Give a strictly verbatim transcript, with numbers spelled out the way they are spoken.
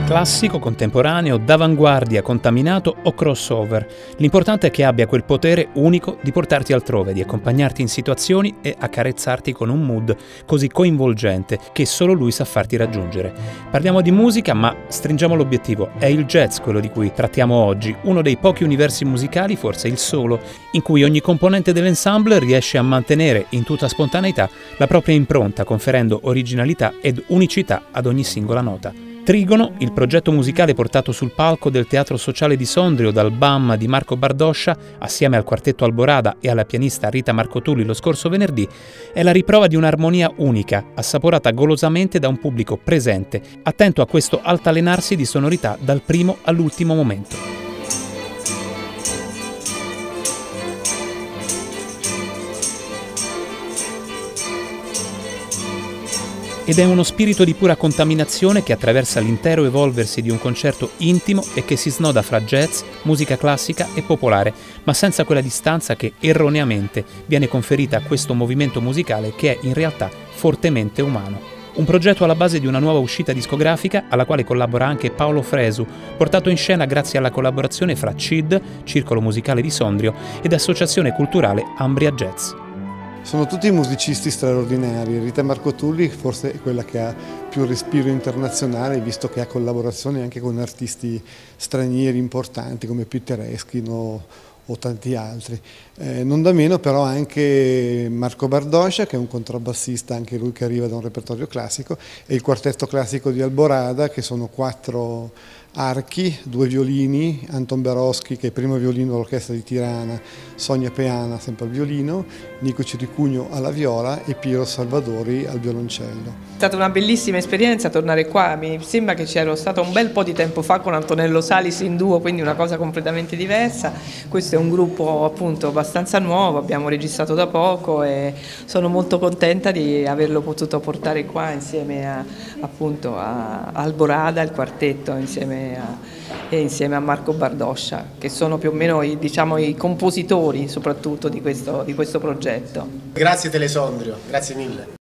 Classico, contemporaneo, d'avanguardia, contaminato o crossover. L'importante è che abbia quel potere unico di portarti altrove, di accompagnarti in situazioni e accarezzarti con un mood così coinvolgente che solo lui sa farti raggiungere. Parliamo di musica, ma stringiamo l'obiettivo. È il jazz quello di cui trattiamo oggi, uno dei pochi universi musicali, forse il solo, in cui ogni componente dell'ensemble riesce a mantenere in tutta spontaneità la propria impronta, conferendo originalità ed unicità ad ogni singola nota. Trigono, il progetto musicale portato sul palco del Teatro Sociale di Sondrio dal B A M di Marco Bardoscia, assieme al quartetto Alborada e alla pianista Rita Marcotulli lo scorso venerdì, è la riprova di un'armonia unica, assaporata golosamente da un pubblico presente, attento a questo altalenarsi di sonorità dal primo all'ultimo momento. Ed è uno spirito di pura contaminazione che attraversa l'intero evolversi di un concerto intimo e che si snoda fra jazz, musica classica e popolare, ma senza quella distanza che erroneamente viene conferita a questo movimento musicale che è in realtà fortemente umano. Un progetto alla base di una nuova uscita discografica alla quale collabora anche Paolo Fresu, portato in scena grazie alla collaborazione fra C I D, Circolo Musicale di Sondrio, ed Associazione Culturale Ambria Jazz. Sono tutti musicisti straordinari. Rita Marcotulli forse è quella che ha più respiro internazionale, visto che ha collaborazioni anche con artisti stranieri importanti come Peter Eskin o, o tanti altri. Eh, non da meno però anche Marco Bardoscia, che è un contrabbassista, anche lui che arriva da un repertorio classico, e il quartetto classico di Alborada, che sono quattro archi, due violini, Anton Beroschi che è primo violino dell'orchestra di Tirana, Sonia Peana sempre al violino, Nico Ciricugno alla viola e Piero Salvadori al violoncello. È stata una bellissima esperienza tornare qua, mi sembra che c'ero stata un bel po' di tempo fa con Antonello Salis in duo, quindi una cosa completamente diversa. Questo è un gruppo appunto abbastanza nuovo, abbiamo registrato da poco e sono molto contenta di averlo potuto portare qua insieme a, appunto a Alborada, il quartetto, insieme a, e insieme a Marco Bardoscia, che sono più o meno i, diciamo, i compositori soprattutto di questo, di questo progetto. Grazie Telesondrio, grazie mille.